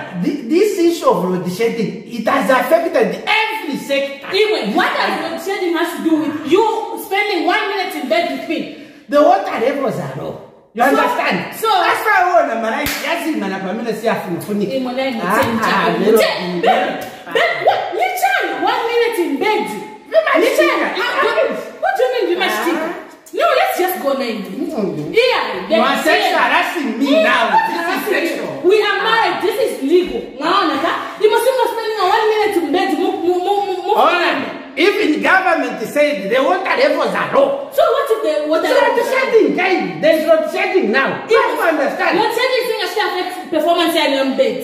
this issue of load shedding, it has affected every sector. Even what does load shedding has to do with you spending 1 minute in bed with me? The water levels are low. You understand? So that's why I want to marry. Yes, man, I'm going to say I'm funny. Babe, what? Literally 1 minute in bed. What do you mean you must think? No, let's just go now. Yeah, you are sexual harassing me now. This is sexual. We are married. This is legal. You must not spending 1 minute in bed. Even government said the water levels are low. So what if the water levels are shedding, guys? There's load shedding now. You have to understand. Load shedding thing affects performance in your bed.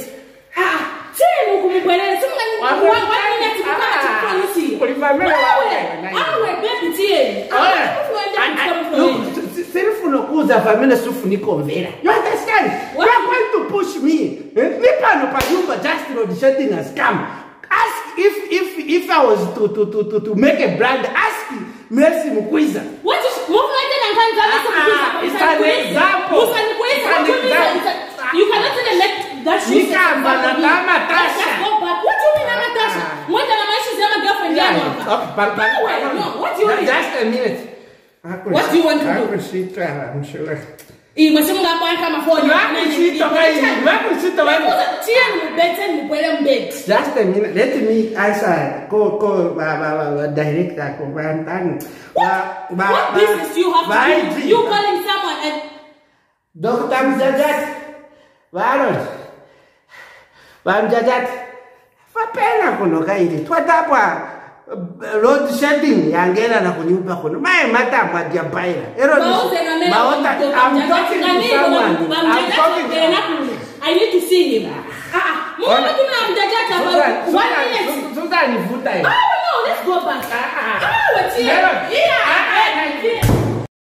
You understand? You are going to push me. Just load shedding has come. Ask if I was to make a brand, ask Mercy Mukwiza. What is it's an example. You cannot even let that shit go back. What do you mean, Natasha? What do you mean? Just a minute. What do you want to do? I'm sure. Just a minute. Let me answer. Go, director. What business do you have to do? You calling someone and Dr. Mjajat. Mjajat. Fapena kuno kaili. Twatapwa load shedding yangena na kunyumba kuno. Mae mata mwadia baila. I'm talking to someone. I need to see him. Susan, let's go back.